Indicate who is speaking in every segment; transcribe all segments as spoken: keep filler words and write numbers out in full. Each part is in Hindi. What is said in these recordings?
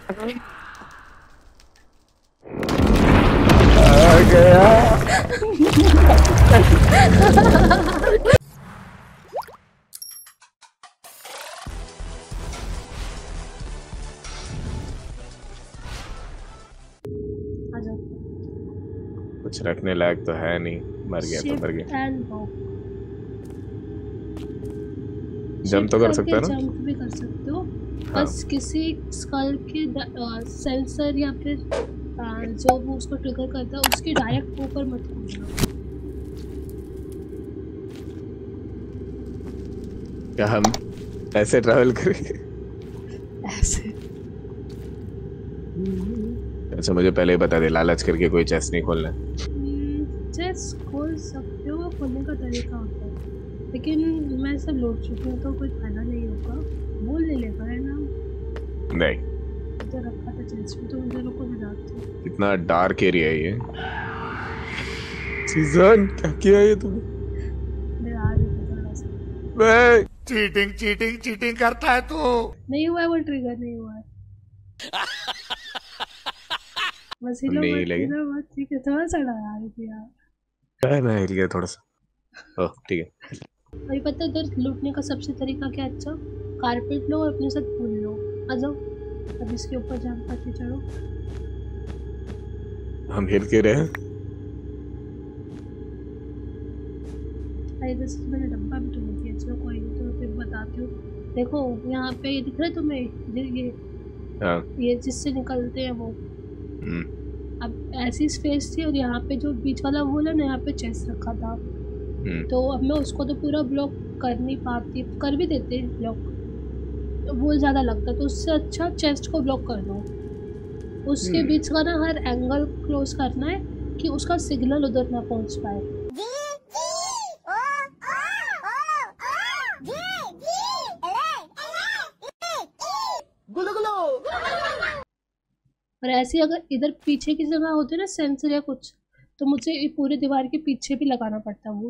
Speaker 1: आ गया। कुछ रखने लायक तो है नहीं, मर गया तो मर गया। जंप तो कर सकते हो ना?
Speaker 2: जंप भी कर सकते हो।
Speaker 1: हाँ।
Speaker 2: बस किसी स्कल के सेंसर या फिर जो वो उसको ट्रिगर करता है उसके डायरेक्ट ऊपर मत कूदना।
Speaker 1: क्या हम ऐसे ट्रैवल करेंगे?
Speaker 2: ऐसे
Speaker 1: अच्छा मुझे पहले ही बता दे, लालच करके कोई चेस्ट नहीं खोलना।
Speaker 2: चेस्ट खोल सकते हो, खोलने का तरीका होता है, लेकिन मैं सब लौट चुकी हूँ तो कोई फायदा नहीं होगा। वो ले लेगा है ना?
Speaker 1: नहीं
Speaker 2: तो रखा था चेस्ट में, तो मुझे रुको बताती हूँ।
Speaker 1: कितना डार्क एरिया है ये। सीजन क्या किया ये तुमने? मैं
Speaker 3: चीटिंग चीटिंग चीटिंग करता है तू।
Speaker 2: नहीं हुआ है, वो ट्रिगर नहीं हुआ है। बस हिलो मत, हिलो मत, ठीक है? थोड़ा सा डरा रही थी यार।
Speaker 1: मैं हिल गया थोड़ा सा। ओह ठीक है।
Speaker 2: अभी पता है इधर लूटने का सबसे तरीका क्या अच्छा? कारपेट लो और अपने साथ फूल लो। आ जाओ, अब इसके ऊपर जंप करके चढ़ो।
Speaker 1: हम हिल के रहे।
Speaker 2: इधर से मैंने डब्बा भी तोड़ दिया। चलो कोई नहीं, तो फिर बताती हूँ। देखो यहाँ पे ये दिख रहा है तुम्हें, ये
Speaker 1: हाँ।
Speaker 2: ये जिससे निकलते हैं वो। अब ऐसी स्पेस थी और यहाँ पे जो बीच वाला वॉल है ना, यहाँ पे चेस्ट रखा था। तो अब मैं उसको तो पूरा ब्लॉक कर नहीं पाती, कर भी देते ब्लॉक तो वॉल ज़्यादा लगता, तो उससे अच्छा चेस्ट को ब्लॉक कर दो। उसके बीच का ना हर एंगल क्लोज करना है कि उसका सिग्नल उधर ना पहुंच पाए। और ऐसे अगर इधर पीछे की जगह होती है ना सेंसर या कुछ, तो मुझे पूरे दीवार के पीछे भी लगाना पड़ता वो।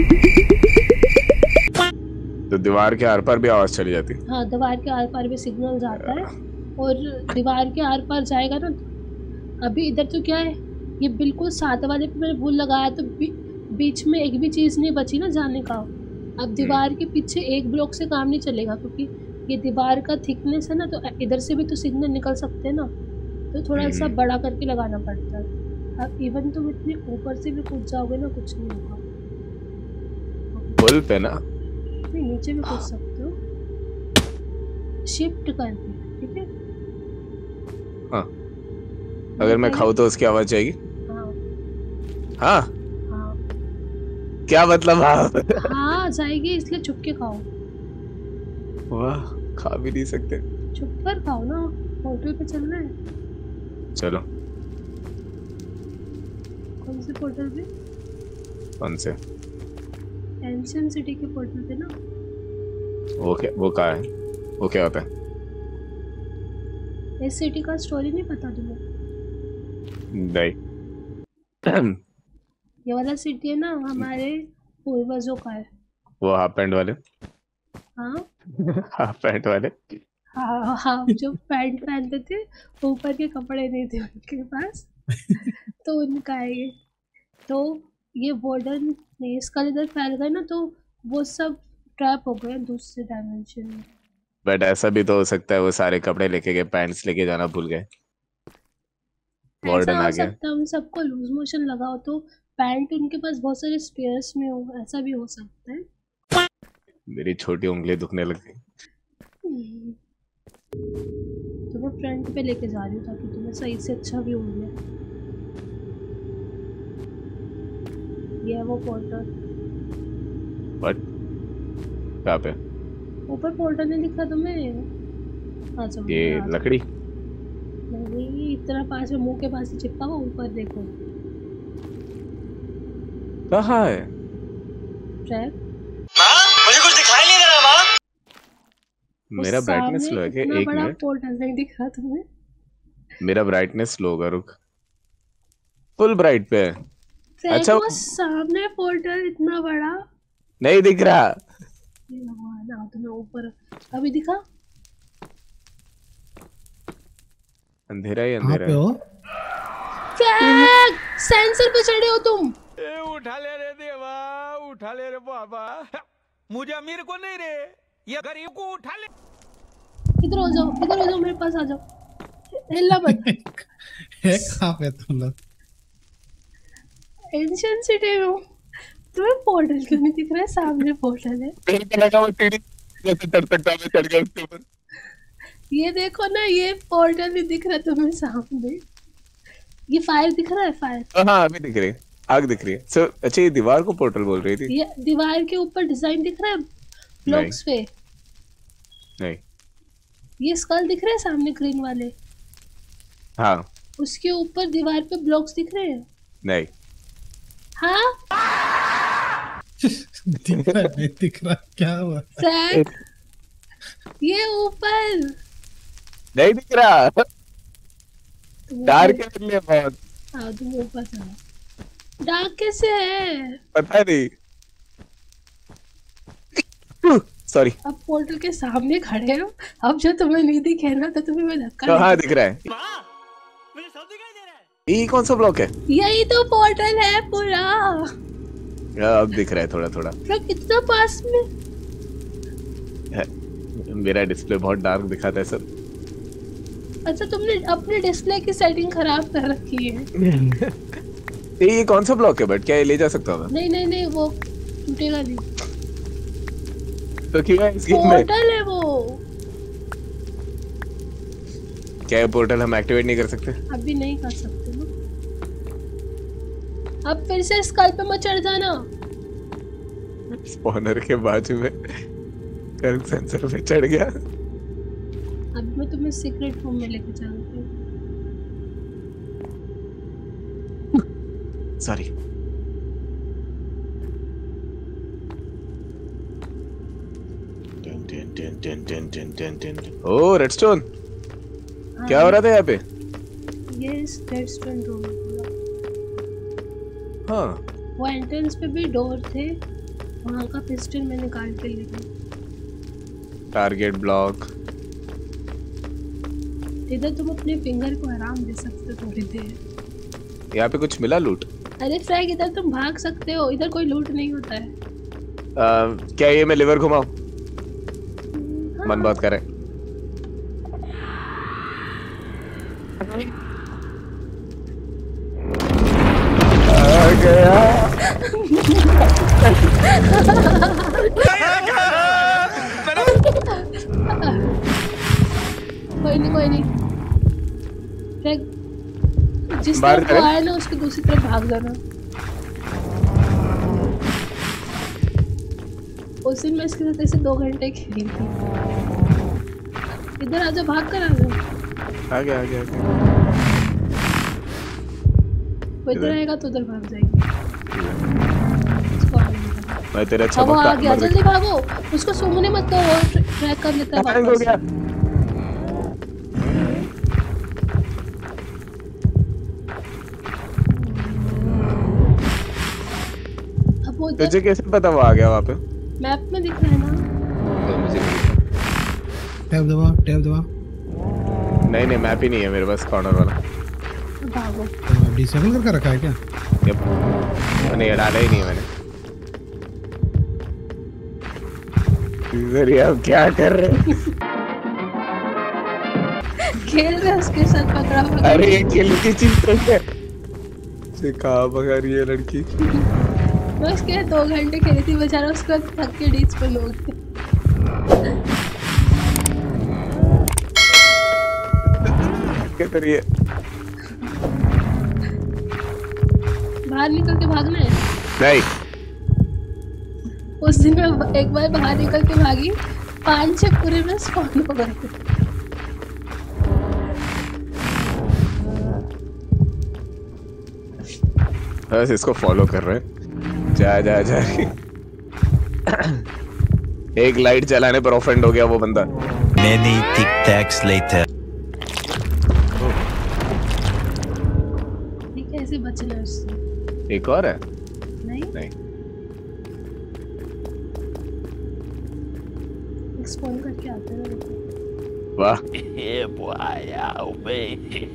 Speaker 1: तो दीवार के आर पार भी आवाज चली जाती?
Speaker 2: हाँ, दीवार के आर पार भी सिग्नल जाता है और दीवार के आर पार जाएगा ना। अभी इधर तो क्या है, ये बिल्कुल साथ वाले पे मैंने भूल लगाया, तो बी, बीच में एक भी चीज नहीं बची ना जाने का। अब दीवार के पीछे एक ब्लॉक से काम नहीं चलेगा, क्योंकि ये दीवार का थिकनेस है ना, तो इधर से भी तो सिग्नल निकल सकते हैं ना, तो थोड़ा सा बड़ा करके लगाना पड़ता है। अब इवन तुम इतने ऊपर से भी कूद जाओगे ना, कुछ नहीं होगा।
Speaker 1: पुल पे ना?
Speaker 2: नहीं, नीचे भी कूद सकते हो, शिफ्ट करके, ठीक है?
Speaker 1: हाँ। अगर मैं खाऊं तो उसकी आवाज जाएगी?
Speaker 2: हाँ।
Speaker 1: हाँ?
Speaker 2: हाँ।
Speaker 1: क्या मतलब? हाँ
Speaker 2: हाँ जाएगी, इसलिए छुप के खाओ।
Speaker 1: वाह, खा भी नहीं सकते।
Speaker 2: छुप कर खाओ ना, होटल पे चलना है।
Speaker 1: चलो।
Speaker 2: कौन से पोर्टल पे?
Speaker 1: कौन से?
Speaker 2: एंशिएंट सिटी के पोर्टल पे ना।
Speaker 1: वो क्या, वो कहाँ है? वो क्या होता है?
Speaker 2: इस सिटी का स्टोरी नहीं पता तुम्हें?
Speaker 1: नहीं।
Speaker 2: ये वाला सिटी है ना, हमारे पूर्वजों का है।
Speaker 1: वो हाफ पैंट वाले?
Speaker 2: हाँ
Speaker 1: हाफ पैंट वाले?
Speaker 2: हाँ हाँ, जो पैंट पहनते थे, ऊपर के कपड़े नहीं थे उनके पास, तो उनका है ये। तो ये वार्डन ने इसका इधर फैल गए ना, तो वो सब ट्रैप हो गए दूसरे डायमेंशन में।
Speaker 1: बट ऐसा भी तो हो सकता है वो सारे कपड़े लेके गए, पैंट्स लेके जाना भूल गए,
Speaker 2: ऐसा
Speaker 1: वार्डन
Speaker 2: हो
Speaker 1: आ गया।
Speaker 2: सकता है उन सबको लूज मोशन लगा हो, तो पैंट उनके पास बहुत सारे स्पेयर्स में हो, ऐसा भी हो सकता है।
Speaker 1: मेरी छोटी उंगली दुखने लग गई।
Speaker 2: तो मैं फ्रंट पे लेके जा रही हूँ ताकि तुम्हें सही से अच्छा भी हो गया। ये है वो पोर्टल।
Speaker 1: बट कहाँ पे?
Speaker 2: ऊपर पोर्टल नहीं दिखा तुम्हें? हाँ चलो,
Speaker 1: ये लकड़ी
Speaker 2: नहीं, इतना पास में, मुंह के पास ही चिपका हुआ, ऊपर देखो।
Speaker 1: कहाँ है?
Speaker 2: ट्रैक।
Speaker 3: मुझे कुछ दिखाई नहीं दे रहा माँ।
Speaker 1: मेरा ब्राइटनेस लो है क्या? एक
Speaker 2: बड़ा
Speaker 1: मिनट।
Speaker 2: पोर्टल नहीं दिख रहा तुम्हें?
Speaker 1: मेरा ब्राइटनेस लो होगा, रुक। फुल ब्राइट पे है। अच्छा
Speaker 2: वो सामने पोर्टल इतना बड़ा
Speaker 1: नहीं दिख रहा।
Speaker 2: भगवान, तुम्हें ऊपर अभी दिखा?
Speaker 1: अंधेरा ही
Speaker 4: कहाँ
Speaker 1: अंधेरा
Speaker 4: पे
Speaker 1: है।
Speaker 4: हो?
Speaker 2: फ्रैंक, सेंसर पे चढ़े हो तुम।
Speaker 5: ए उठा ले रे देवा, उठा ले रे बाबा, मुझे अमीर को नहीं रे, ये गरीब को उठा ले।
Speaker 2: इधर हो जाओ, इधर हो जाओ, मेरे पास आ जाओ, हिलना मत।
Speaker 4: है कहाँ पे तुम लोग?
Speaker 2: एंशिएंट सिटी में हूँ। तुम्हें पोर्टल क्यों नहीं दिख रहा है? सामने पोर्टल है।
Speaker 1: मेरे को लगा वो सीढ़ी जैसे चढ़ सकता मैं चढ़ गया उसके ऊपर।
Speaker 2: ये देखो ना, ये पोर्टल नहीं दिख रहा तुम्हें सामने। ये फायर दिख रहा है, फायर।
Speaker 1: हाँ अभी दिख रही है, आग दिख रही है। सो अच्छा ये दीवार को पोर्टल बोल रही थी?
Speaker 2: ये दीवार के ऊपर डिजाइन दिख रहा है ब्लॉक्स पे।
Speaker 1: नहीं।
Speaker 2: ये स्कल दिख रहे हैं सामने ग्रीन वाले,
Speaker 1: हाँ।
Speaker 2: उसके ऊपर दीवार पे ब्लॉक्स दिख रहे हैं।
Speaker 1: नहीं।
Speaker 2: हाँ
Speaker 4: दिख रहा है, नहीं दिख रहा, क्या हुआ?
Speaker 2: फ्रैंक, ये ऊपर
Speaker 1: नहीं दिख रहा,
Speaker 2: तुम
Speaker 1: डार्क
Speaker 2: ऊपर-
Speaker 1: है इसलिए बहुत।
Speaker 2: हाँ तुम ऊपर चलो। डार्क कैसे है?
Speaker 1: पता नहीं। सॉरी।
Speaker 2: अब पोर्टल के सामने खड़े हो, अब जो तुम्हें नहीं दिखे ना तो तुम्हें मैं धक्का
Speaker 1: तो हाँ
Speaker 2: लगा-
Speaker 1: दिख रहा है।
Speaker 3: मुझे सब दिखाई दे रहा है।
Speaker 1: ये कौन सा ब्लॉक है?
Speaker 2: यही तो पोर्टल है पूरा।
Speaker 1: हाँ, अब दिख रहा है थोड़ा थोड़ा।
Speaker 2: फ्रैंक इतना पास में।
Speaker 1: मेरा डिस्प्ले बहुत डार्क दिखाता है सर।
Speaker 2: अच्छा तुमने अपने डिस्प्ले की सेटिंग खराब कर रखी है।
Speaker 1: ये कौन सा ब्लॉक है? बट क्या ये ले जा सकता हूँ?
Speaker 2: नहीं नहीं नहीं, वो टूटेगा नहीं।
Speaker 1: तो क्यों है इस गेम में?
Speaker 2: पोर्टल है वो।
Speaker 1: क्या ये पोर्टल हम एक्टिवेट नहीं कर सकते?
Speaker 2: अभी नहीं कर सकते ना। अब फिर से स्कल पे मत चढ़ जाना।
Speaker 1: स्पॉनर के बाजू में कर सेंसर पे चढ़ गया।
Speaker 2: अब मैं तुम्हें सीक्रेट रूम में लेके चलती हूँ।
Speaker 1: सॉरी। ओह रेडस्टोन, क्या हो रहा था यहाँ पे?
Speaker 2: ये रेडस्टोन रूम है पूरा।
Speaker 1: हाँ
Speaker 2: वो एंट्रेंस पे भी डोर थे, वहाँ का पिस्टल मैं निकाल के ले गई।
Speaker 1: Target block.
Speaker 2: इधर तुम अपने फिंगर को आराम दे सकते हो थोड़ी देर।
Speaker 1: यहाँ पे कुछ मिला लूट?
Speaker 2: अरे फ्रैग, इधर तुम भाग सकते हो, इधर कोई लूट नहीं होता है।
Speaker 1: आ, क्या ये मैं लिवर घुमाऊं?
Speaker 2: हाँ।
Speaker 1: मन बहुत कर रहा है। आ गया।
Speaker 2: कोई नहीं कोई नहीं फ्रैग, जिस
Speaker 1: बाहर
Speaker 2: तरफ वो
Speaker 1: करें?
Speaker 2: आया ना उसकी दूसरी तरफ भाग जाना। उस दिन मैं इसके साथ ऐसे दो घंटे खेली थी। इधर आजा, भाग कर आजा।
Speaker 1: आ गया आ गया आ गया।
Speaker 2: वो इधर
Speaker 1: इधर?
Speaker 2: आएगा तो उधर भाग जाएगी। इसको आगे निकाल।
Speaker 1: मैं तेरा
Speaker 2: अब वो
Speaker 1: चमकता
Speaker 2: आ गया,
Speaker 1: अमर
Speaker 2: जल्दी भागो। उसको सूंघने मत दो, वो ट्रैक कर लेता है
Speaker 1: हैंग हो
Speaker 2: वापस।
Speaker 1: गया।
Speaker 2: अब वो इधर
Speaker 1: तुझे कैसे पता वो आ गया वहाँ पे?
Speaker 2: मैप में दिख रहा है ना।
Speaker 1: तो मुझे नहीं दिखा।
Speaker 4: टैब दबा, टैब दबा।
Speaker 1: नहीं नहीं मैप ही नहीं है मेरे पास कॉर्नर वाला।
Speaker 2: अब भागो।
Speaker 4: डिसेबल करके रखा है क्या?
Speaker 1: यप, नहीं डाला ही नहीं है मैंने। इधर ये अब क्या कर रहे हैं?
Speaker 2: खेल रहे उसके साथ पकड़ा पकड़ा।
Speaker 1: अरे ये खेल की चीज तो है। से कहाँ भगा रही है लड़की?
Speaker 2: मैं उसके दो घंटे खेली थी, बेचारा उसका थक के डीच पे लोग थे।
Speaker 1: क्या करिए?
Speaker 2: बाहर निकल के भागना है।
Speaker 1: नहीं
Speaker 2: उस दिन मैं एक बार बाहर निकल के भागी, पांच छह पूरे में स्पॉन हो गए थे।
Speaker 1: बस इसको फॉलो कर रहे हैं। जा जा जा। एक लाइट जलाने पर ऑफेंड हो गया वो बंदा।
Speaker 6: Many tic tacs later.
Speaker 2: ये कैसे बचना है उससे?
Speaker 1: एक और है?
Speaker 2: नहीं
Speaker 1: नहीं
Speaker 2: स्पॉन करके आते हैं ना।
Speaker 1: वाह
Speaker 6: Yeah, boy, yeah, baby.